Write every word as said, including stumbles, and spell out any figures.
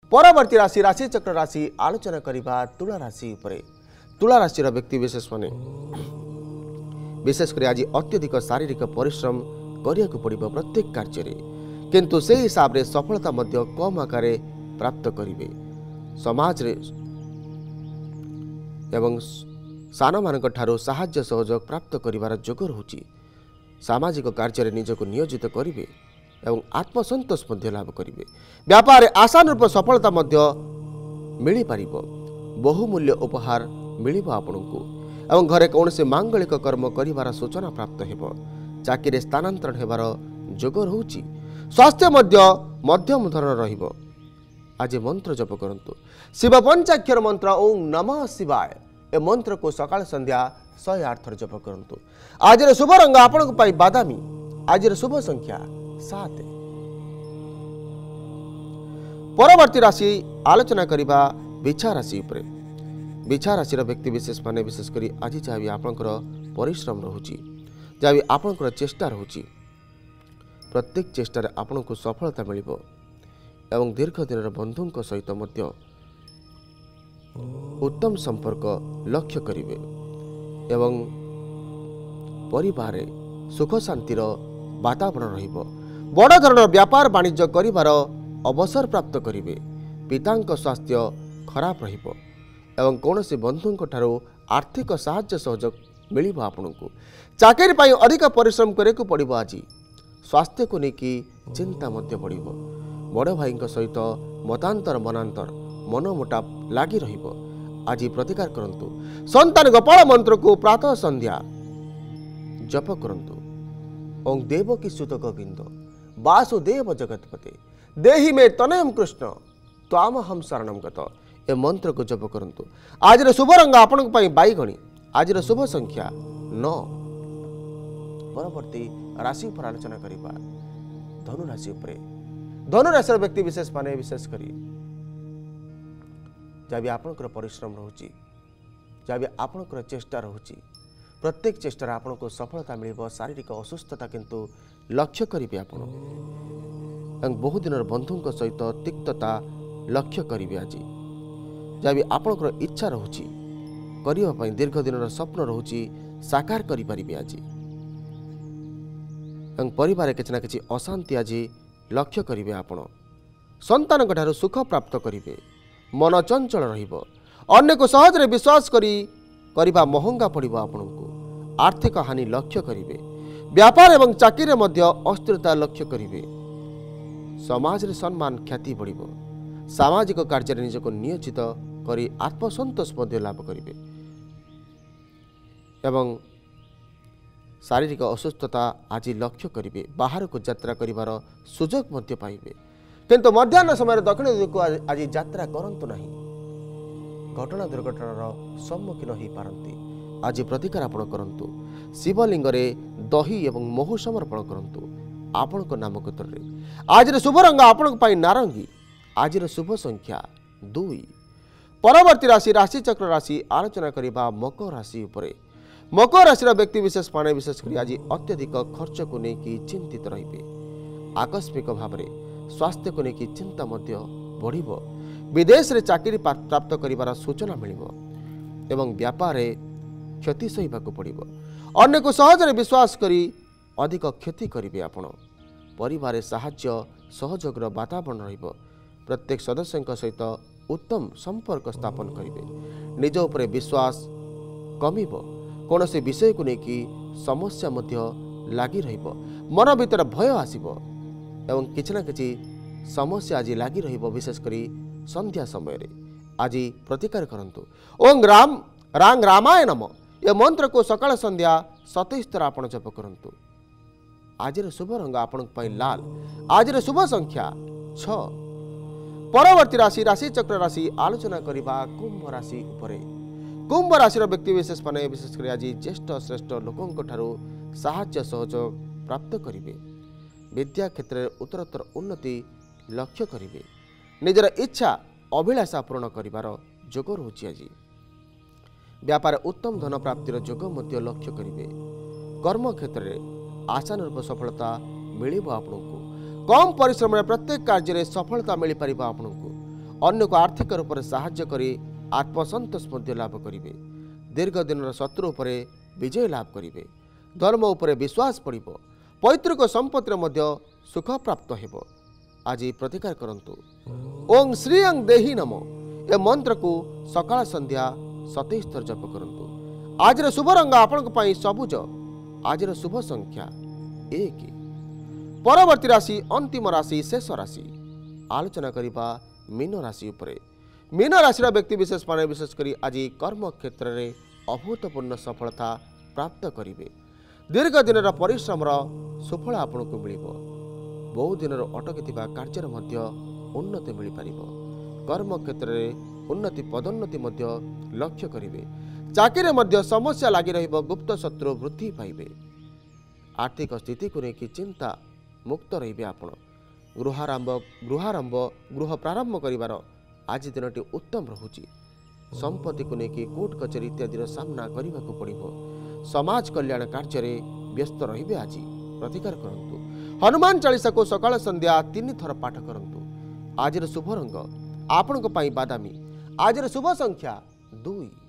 परवर्ती राशि राशि चक्र राशि आलोचना करबा तुला राशि उपरे। तुला राशि व्यक्ति विशेष माने विशेषकर आज अत्यधिक शारीरिक परिश्रम करिया को पड़िबो प्रत्येक कार्य रे, किंतु से हिसाब रे सफलता मध्य कम आकार प्राप्त करिवे। समाज रे एवं सान मानक ठारो साहाय्य सहयोग प्राप्त करिवार जोग रहुची। सामाजिक कार्य रे निजको नियोजित करिवे एवं आत्मसंतोष मध्य लाभ करिवे। व्यापार आसान रूप सफलता मध्य मिली पारिबो। बहुमूल्य उपहार मिलिबो आपनकु एवं घरे कौन से मांगलिक कर्म करिवार सूचना प्राप्त हेबो। चाकरी स्थानांतरण हेबार जोग रहुची। स्वास्थ्य मध्य मध्यम धरण रहिबो। आज मंत्र जप करंतु शिव पंचाक्षर मंत्र ओं नमः शिवाय ए मंत्र को सकाळ संध्या सौ आठ थर जप करंतु। आज शुभ रंग आपनक पाई बादामी। आज शुभ संख्या सात। परवर्ती राशि आलोचना करिबा बिछा राशि उपरे। बिछा राशि व्यक्ति विशेष माने विशेष करी आज जहाँ भी आपनकर परिश्रम रहुची, जहाँ भी आपनकर चेष्टा रहुची, प्रत्येक चेष्टा रे आपनको सफलता मिलिबो एवं दीर्घ दिन बंधुओं सहित मध्य उत्तम संपर्क लक्ष्य करिवे एवं परिवार सुख शांतिर वातावरण रहिबो। बड़ धरण व्यापार वाणिज्य करिवार अवसर प्राप्त करिवे। पितांक स्वास्थ्य खराब रहिबो एवं कौनसी बंधुओं ठारो आर्थिक साहाय्य सहयोग मिलिबो आपनकु। चाकरी पाई अधिक परिश्रम करे को पड़िबो। आज स्वास्थ्य को लेकिन चिंता मध्य पड़िबो। बड़ भाई सहित मतांतर मनांतर मनमुटाप लागी रहिबो। आज प्रतिकार करंतु। संतान गोपाल मंत्र को प्रातः संध्या जप करंतु। ओं देवकी सुत गोविंद वासुदेव जगतपते देहि में तनयम कृष्ण त्वाम हम शरणम गत ए मंत्र को जप करंतु। आज शुभ रंग आपनक पई बाईगणी। आज शुभ संख्या नौ। परवर्ती राशि पर आलोचना करिबा धनु राशि उपरे। धनु राशि व्यक्ति विशेष माने विशेष करी जहाँ भी आपनकर परिश्रम रहुची, जहाँ भी आपनकर चेष्टा रहुची, प्रत्येक चेष्टा आपनको सफलता मिलिबो। शारीरिक असुस्थता किंतु लक्ष्य करिवे आपण एवं बहु दिन बंधुओं सहित तिक्तता लक्ष्य करिवे। आज जहाँ भी आपनकर इच्छा रहुची करिवा पई दीर्घ दिन स्वप्न रहुची साकार करि परिबे। आज एवं परिवार किछि ना किछि अशांति आज लक्ष्य करिवे। आपण संतान ठारो सुख प्राप्त करिवे। मन चंचल रहिबो। अन्य को सहज रे विश्वास करी करिबा महंगा पड़िबो। आपनकु आर्थिक हानि लक्ष्य करिवे। व्यापार एवं चाकरी मध्य अस्थिरता लक्ष्य करिवे। समाज रे सम्मान ख्याति बढ़िबो। सामाजिक कार्य रे निजको नियोजित करी आत्मसंतोष मध्य लाभ करिवे एवं शारीरिक असुस्थता आज लक्ष्य करिवे। बाहर को यात्रा करिवार सुजोग मध्य पाइबे, किंतु मध्याह्न समय दक्षिण दिग को आज यात्रा करंतु नहीं। घटना दुर्घटनार सम्मुखीन हो पारंती। आज प्रतिकार आपण करंतु। शिवलिंग रे दही एवं महू समर्पण करंतु आपणक नाम क्षेत्र। आज शुभ रंग आपणक पाई नारंगी। आज शुभ संख्या दुई। परवर्ती राशि राशि चक्र राशि आलोचना करिबा मकर राशि उपरे। मकर राशि व्यक्ति विशेष माने विशेष करी आज अत्यधिक खर्च को लेकिन चिंतित रहिबे। आकस्मिक भाव में स्वास्थ्य को लेकिन चिंता मध्य बढ़िबो। विदेश रे चाकरी प्राप्त करिवार सूचना मिलिबो एवं व्यापार क्षति सहिबाकु पड़िबो। अन्य को सहज रे विश्वास करी अधिक क्षति करिवे। आपण परिवार साहाय्य सहयोगर वातावरण रहिबो। प्रत्येक सदस्य सहित उत्तम संपर्क स्थापन करिवे। निज उपरे विश्वास कमिबो। कौन से विषय को लेकिन समस्या मध्य लागी रहिबो। मन भीतर भय आसिबो एवं किछि ना किछि समस्या आज लागी रहिबो। विशेष करी संध्या समय रे आज प्रतिकार करंतु। ओं राम रांग रामाय नमः ये मंत्र को सकाळ संध्या सतैश थर आपण जप करंतु। आज शुभ रंग आपनक पई लाल। आज शुभ संख्या छ। परवर्ती राशि राशि चक्र राशि आलोचना करिबा कुंभ राशि उपरे। कुंभ राशि व्यक्ति विशेष माने विशेष कर आज ज्येष्ठ श्रेष्ठ लोकों ठारू साहाय्य सहयोग प्राप्त करिवे। विद्या क्षेत्र में उत्तरोत्तर उन्नति लक्ष्य करिवे। निजर इच्छा अभिलाषा पूर्ण करिवार जोग रहुछि। आज व्यापार उत्तम धन प्राप्तिर जोग मध्य लक्ष्य करिवे। कर्म क्षेत्र में आशानुरूप सफलता मिलिबो। आपनकु कम परिश्रम प्रत्येक कार्य में सफलता मिल पारिबो। आपनकु अन्य को आर्थिक रूप से साहाय्य करी आत्मसंतोष मध्य लाभ करेंगे। दीर्घ दिन शत्रु पर विजय लाभ करेंगे। धर्म उपर विश्वास पड़िब। पैतृक संपत्ति मध्य सुख प्राप्त हेब। आज प्रतिकार करंतु ओं श्री अंग देही नमो ए मंत्र को सकाळ संध्या सतैश थर जप करंतु। आज शुभ रंग आपण सबुज। आज शुभ संख्या एक। परवर्ती राशि अंतिम राशि शेष राशि आलोचना करिबा मीन राशि उपरे। मीन राशि व्यक्ति विशेष मान विशेषकर आज कर्म क्षेत्र में अभूतपूर्ण सफलता प्राप्त करेंगे। दीर्घ दिन परिश्रम सुफल आपन को मिल। बहु दिन अटकी कार्य उन्नति मिल पार। कर्म क्षेत्र में उन्नति पदोन्नति लक्ष्य करेंगे। चाकरी मध्य समस्या लगी रहिब। गुप्त शत्रु वृद्धि पाइबे। आर्थिक स्थिति को लेकिन चिंता मुक्त रहिबे। आपण गृहारंभ गृहारंभ गृह प्रारंभ करिवार आज दिनटी उत्तम रहुची। संपत्ति को लेकिन कोर्ट कचेरी इत्यादि सामना करने को पड़िबो। समाज कल्याण कार्य में व्यस्त रहिबे। आज प्रतिकार करंतु। हनुमान चालीसा को सकाळ संध्या तीन थर पाठ करंतु। आज शुभ रंग आपण को पाई बादामी। आज शुभ संख्या दुई।